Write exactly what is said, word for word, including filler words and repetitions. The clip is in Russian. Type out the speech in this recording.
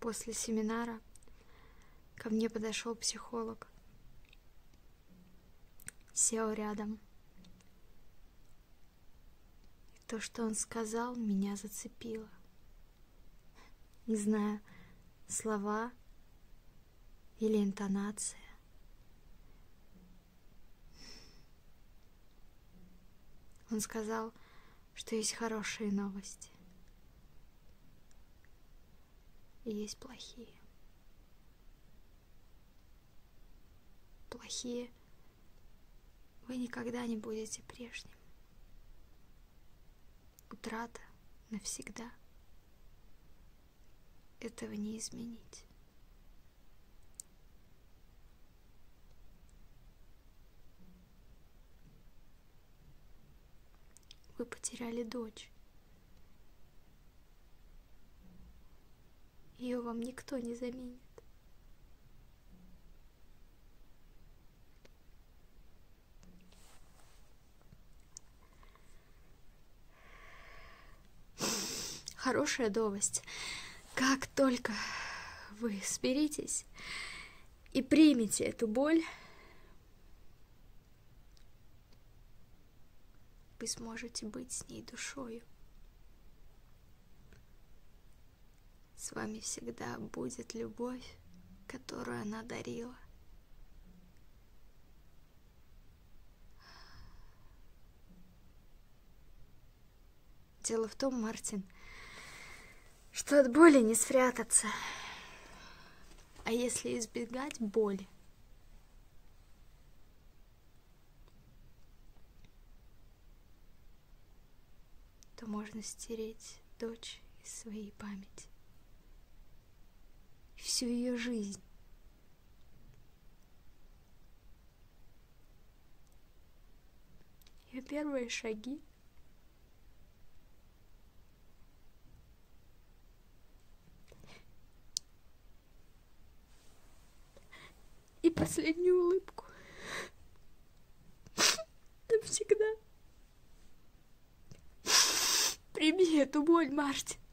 После семинара ко мне подошел психолог, сел рядом. И то, что он сказал, меня зацепило. Не знаю, слова или интонация. Он сказал, что есть хорошие новости и есть плохие. Плохие вы никогда не будете прежним. Утрата навсегда. Этого не изменить. Вы потеряли дочь. Ее вам никто не заменит. Хорошая новость. Как только вы смиритесь и примете эту боль, вы сможете быть с ней душою. С вами всегда будет любовь, которую она дарила. Дело в том, Мартин, что от боли не спрятаться. А если избегать боли, то можно стереть дочь из своей памяти. Всю ее жизнь. Ее первые шаги. И последнюю улыбку. Навсегда. Прими эту боль, Мартин.